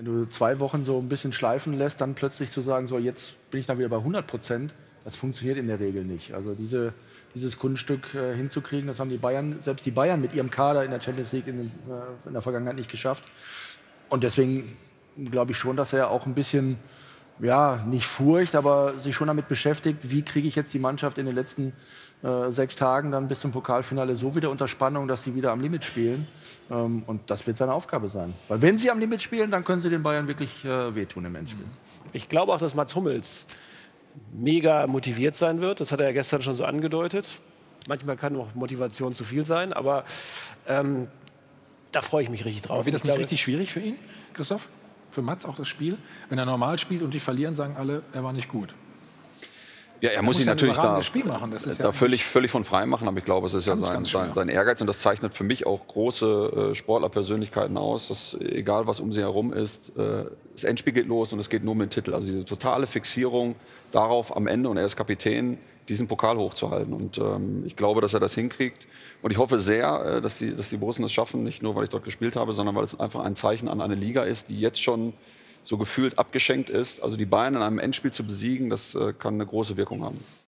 Wenn du 2 Wochen so ein bisschen schleifen lässt, dann plötzlich zu sagen, so jetzt bin ich dann wieder bei 100%, das funktioniert in der Regel nicht. Also dieses Kunststück hinzukriegen, das haben die Bayern, selbst die Bayern mit ihrem Kader in der Champions League in der Vergangenheit nicht geschafft. Und deswegen glaube ich schon, dass er auch ein bisschen, ja, nicht Furcht, aber sich schon damit beschäftigt, wie kriege ich jetzt die Mannschaft in den letzten 6 Tagen dann bis zum Pokalfinale so wieder unter Spannung, dass sie wieder am Limit spielen. Und das wird seine Aufgabe sein. Weil wenn sie am Limit spielen, dann können sie den Bayern wirklich wehtun im Endspiel. Ich glaube auch, dass Mats Hummels mega motiviert sein wird. Das hat er ja gestern schon so angedeutet. Manchmal kann auch Motivation zu viel sein, aber da freue ich mich richtig drauf. Aber wird das nicht richtig schwierig für ihn, Christoph? Für Mats auch das Spiel? Wenn er normal spielt und die verlieren, sagen alle, er war nicht gut. Ja, er muss sich ja natürlich da völlig von frei machen, aber ich glaube, es ist ja sein Ehrgeiz und das zeichnet für mich auch große Sportlerpersönlichkeiten aus, dass egal was um sie herum ist, das Endspiel geht los und es geht nur um den Titel. Also diese totale Fixierung darauf am Ende, und er ist Kapitän, diesen Pokal hochzuhalten. Und ich glaube, dass er das hinkriegt. Und ich hoffe sehr, dass die Borussen es schaffen, nicht nur, weil ich dort gespielt habe, sondern weil es einfach ein Zeichen an eine Liga ist, die jetzt schon so gefühlt abgeschenkt ist. Also die Bayern in einem Endspiel zu besiegen, das kann eine große Wirkung haben.